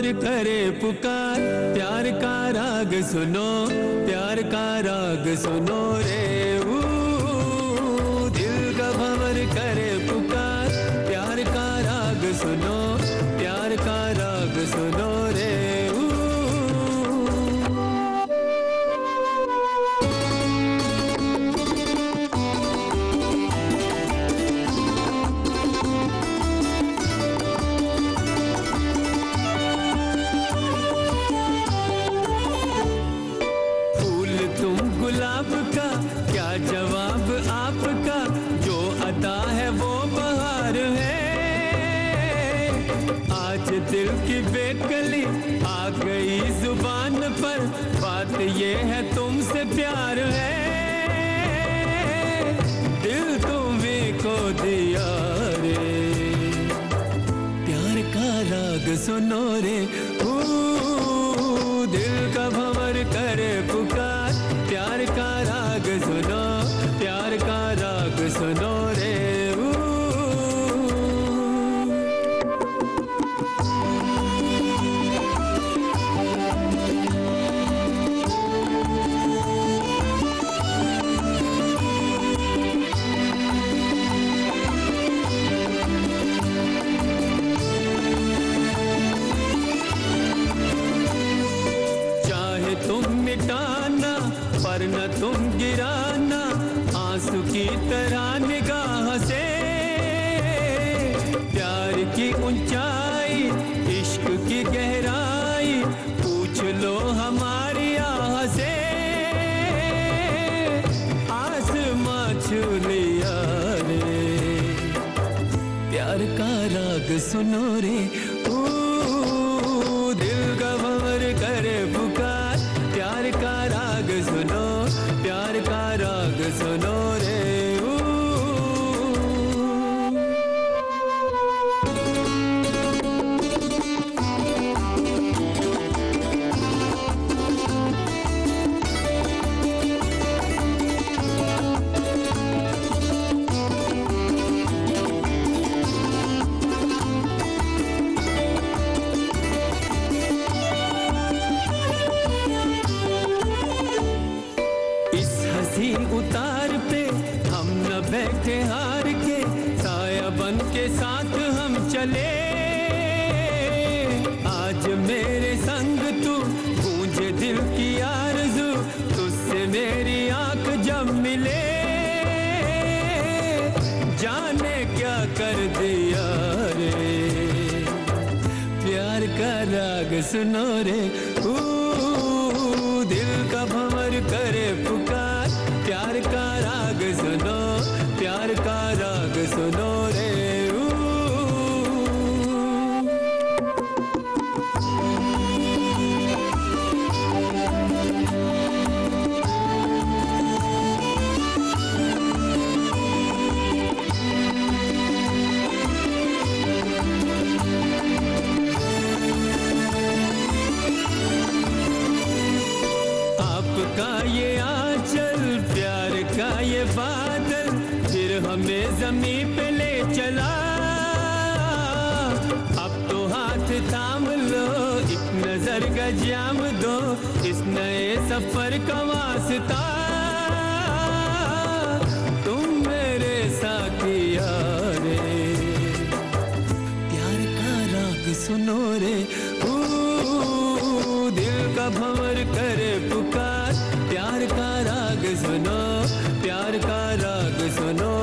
करे पुकार, प्यार का राग सुनो, प्यार का राग सुनो रे। दिल का भंवर करे पुकार, प्यार का राग सुनो, प्यार का राग सुनो रे। गुलाब का क्या जवाब आपका, जो अता है वो बहार है। आज दिल की बेकली आ गई जुबान पर, बात ये है तुमसे प्यार है। दिल तुम्हें को दिया रे, प्यार का राग सुनो रे। दिल का भंवर करे पुकार, प्यार का राग सुनो, प्यार का राग सुनो रे। चाहे तुम मिटाना पर न तुम गिराना, आंसू की तरह निगाह से। प्यार की ऊंचाई, इश्क की गहराई, पूछ लो हमारी आह से। आसमां छू लिया रे, प्यार का राग सुनो रे। दिल का भंवर करे पुकार, प्यार का राग सुनो, प्यार का राग सुनो रे। उतार पे हम न बैठे हार के, साया बन के साथ हम चले। आज मेरे संग तू, गूंजे दिल की आरज़ू, तुझसे मेरी आंख जब मिले। जाने क्या कर दिया रे, प्यार का राग सुनो रे। दिल का भंवर करे पुकार, प्यार का राग सुनो, प्यार का राग सुनो रे। आपका ये आंचल, प्यार का ये बादल, फिर हमें ज़मीं पे ले चला। अब तो हाथ थाम लो, एक नजर का जाम दो, इस नए सफर का वास्ता। तुम मेरे साथिया रे, प्यार का राग सुनो रे। दिल का भंवर करे पुकार, प्यार का राग सुनो, प्यार का राग सुनो